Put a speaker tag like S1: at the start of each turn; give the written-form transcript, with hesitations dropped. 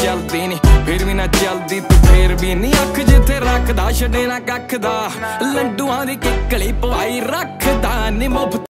S1: चलदी नी फिर भी ना चलदी तू फिर भी नी अख जिथे रखदा छड़े ना कख दा लंडुआं दी किकली पवाई रखदा नी मुफ्त